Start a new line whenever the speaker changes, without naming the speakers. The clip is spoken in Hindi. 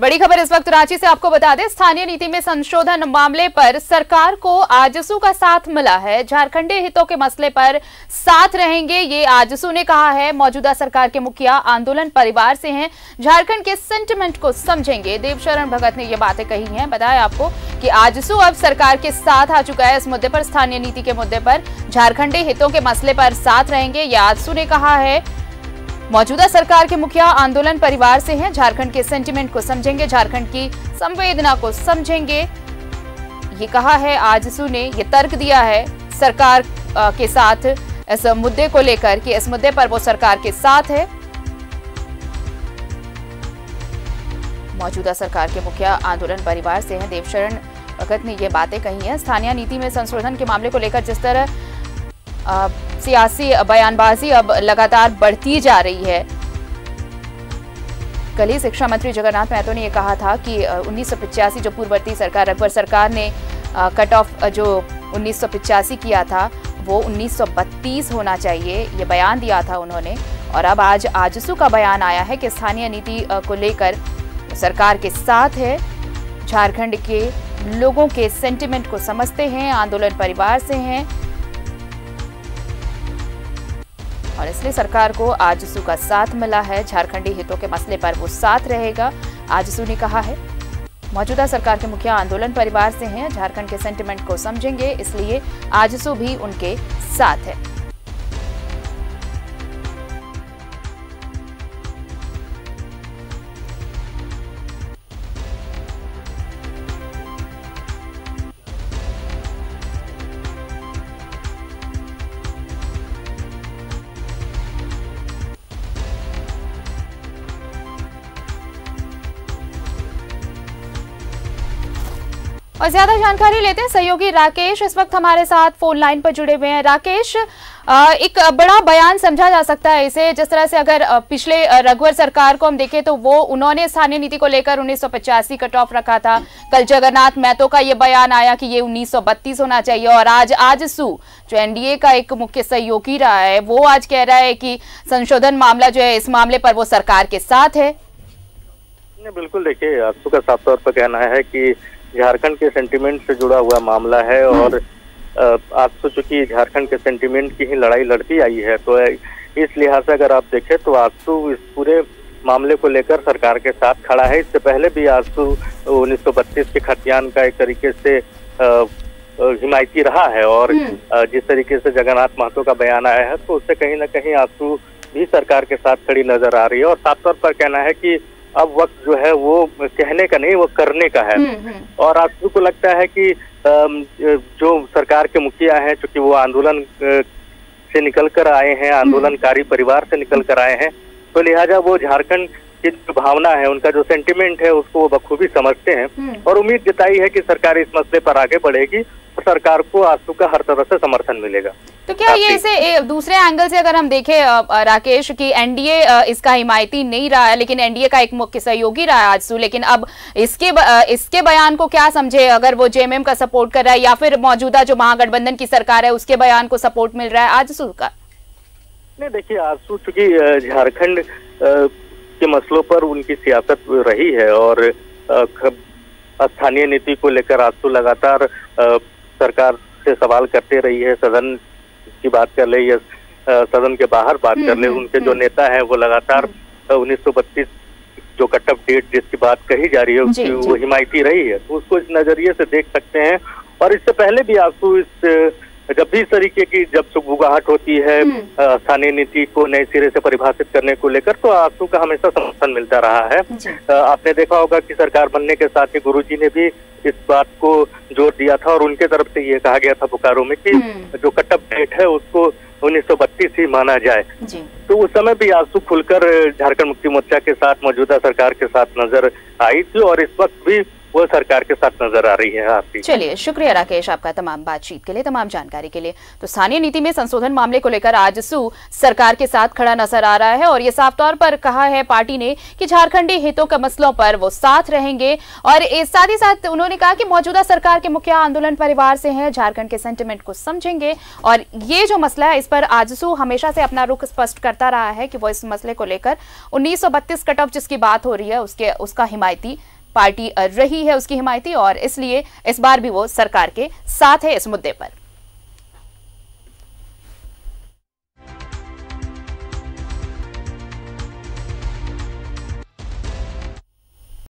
बड़ी खबर इस वक्त रांची से आपको बता दें, स्थानीय नीति में संशोधन मामले पर सरकार को आजसू का साथ मिला है। झारखंडी हितों के मसले पर साथ रहेंगे, ये आजसू ने कहा है। मौजूदा सरकार के मुखिया आंदोलन परिवार से हैं, झारखंड के सेंटिमेंट को समझेंगे। देवशरण भगत ने ये बातें कही हैं। बताया आपको कि आजसू अब सरकार के साथ आ चुका है इस मुद्दे पर, स्थानीय नीति के मुद्दे पर। झारखंडी हितों के मसले पर साथ रहेंगे, ये आजसू ने कहा है। मौजूदा सरकार के मुखिया आंदोलन परिवार से हैं, झारखंड के सेंटिमेंट को समझेंगे, झारखंड की संवेदना को समझेंगे, ये कहा है आजसू ने। ये तर्क दिया है सरकार के साथ इस मुद्दे को लेकर कि इस मुद्दे पर वो सरकार के साथ है। मौजूदा सरकार के मुखिया आंदोलन परिवार से हैं, देवशरण भगत ने ये बातें कही हैं। स्थानीय नीति में संशोधन के मामले को लेकर जिस तरह सियासी बयानबाजी अब लगातार बढ़ती जा रही है, कल ही शिक्षा मंत्री जगन्नाथ महतो ने यह कहा था कि 1985 जो पूर्ववर्ती सरकार रघुवर सरकार ने कट ऑफ जो 1985 किया था वो 1932 होना चाहिए, ये बयान दिया था उन्होंने। और अब आज आजसू का बयान आया है कि स्थानीय नीति को लेकर सरकार के साथ है, झारखंड के लोगों के सेंटिमेंट को समझते हैं, आंदोलन परिवार से हैं और इसलिए सरकार को आजसू का साथ मिला है। झारखंडी हितों के मसले पर वो साथ रहेगा, आजसू ने कहा है। मौजूदा सरकार के मुखिया आंदोलन परिवार से हैं, झारखंड के सेंटिमेंट को समझेंगे, इसलिए आजसू भी उनके साथ है। और ज्यादा जानकारी लेते हैं, सहयोगी राकेश इस वक्त हमारे साथ फोन लाइन पर जुड़े हुए हैं। राकेश, एक बड़ा बयान समझा जा सकता है इसे, जिस तरह से अगर पिछले रघुवर सरकार को हम देखें तो वो उन्होंने स्थानीय नीति को लेकर 1985 कट ऑफ रखा था। कल जगन्नाथ महतो का ये बयान आया कि ये 1932 होना चाहिए और आज आजसू जो एनडीए का एक मुख्य सहयोगी रहा है वो आज कह रहा है कि संशोधन मामला जो है, इस मामले पर वो सरकार के साथ है।
बिल्कुल, देखिए आजसू का साफ तौर पर कहना है कि झारखंड के सेंटिमेंट से जुड़ा हुआ मामला है और आजसू चूंकि झारखंड के सेंटिमेंट की ही लड़ाई लड़ती आई है, तो इस लिहाज से अगर आप देखें तो आजसू इस पूरे मामले को लेकर सरकार के साथ खड़ा है। इससे पहले भी आजसू 1932 के खतियान का एक तरीके से हिमायती रहा है और जिस तरीके से जगन्नाथ महतो का बयान आया है तो उससे कहीं ना कहीं आजसू भी सरकार के साथ खड़ी नजर आ रही है। और साफ तौर पर कहना है कि अब वक्त जो है वो कहने का नहीं, वो करने का है। और आजसू को लगता है कि जो सरकार के मुखिया हैं, चूंकि वो आंदोलन से निकल कर आए हैं, आंदोलनकारी परिवार से निकल कर आए हैं, तो लिहाजा वो झारखंड की जो भावना है, उनका जो सेंटिमेंट है, उसको वो बखूबी समझते हैं और उम्मीद जताई है कि सरकार इस मसले पर आगे बढ़ेगी और सरकार को आजसू का हर तरह से समर्थन मिलेगा।
तो क्या ये इसे दूसरे एंगल से अगर हम देखें राकेश कि एनडीए इसका हिमायती नहीं रहा है, लेकिन एनडीए का एक मुख्य सहयोगी रहा है आजसू, लेकिन अब इसके बयान को क्या समझे, अगर वो जेएमएम का सपोर्ट कर रहा है या फिर मौजूदा जो महागठबंधन की सरकार है उसके बयान को सपोर्ट मिल रहा है आजसू का?
नहीं, देखिए आजसू चूंकि झारखंड के मसलों पर उनकी सियासत रही है और स्थानीय नीति को लेकर आजसू लगातार सरकार से सवाल करते रही है, सदन की बात कर ले या सदन के बाहर बात कर ले, उनके जो नेता हैं वो लगातार 1932 जो कट ऑफ डेट जिसकी बात कही जा रही है उसकी वो हिमायती रही है, तो उसको इस नजरिए से देख सकते हैं। और इससे पहले भी आजसू जब भी इस तरीके की जब सुगबुगाहट होती है स्थानीय नीति को नए सिरे से परिभाषित करने को लेकर, तो आजसू का हमेशा समर्थन मिलता रहा है। आपने देखा होगा कि सरकार बनने के साथ ही गुरुजी ने भी इस बात को जोर दिया था और उनके तरफ से ये कहा गया था बोकारो में कि जो कट ऑफ डेट है उसको 1932 ही माना जाए। तो उस समय भी आजसू खुलकर झारखंड मुक्ति मोर्चा के साथ, मौजूदा सरकार के साथ नजर आई थी और इस वक्त भी वो सरकार के साथ नजर आ रही है। आपकी
चलिए, शुक्रिया राकेश आपका तमाम बातचीत के लिए, तमाम जानकारी के लिए। तो स्थानीय नीति में संशोधन मामले को लेकर आजसू सरकार के साथ खड़ा नजर आ रहा है और ये साफ तौर पर कहा है पार्टी ने कि झारखंडी हितों के मसलों पर वो साथ रहेंगे। और साथ ही साथ उन्होंने कहा कि मौजूदा सरकार के मुखिया आंदोलन परिवार से हैं, झारखंड के सेंटिमेंट को समझेंगे और ये जो मसला है इस पर आजसू हमेशा से अपना रुख स्पष्ट करता रहा है कि वो इस मसले को लेकर 1932 कट ऑफ जिसकी बात हो रही है उसका हिमायती पार्टी रही है, उसकी हिमायती, और इसलिए इस बार भी वो सरकार के साथ है इस मुद्दे पर।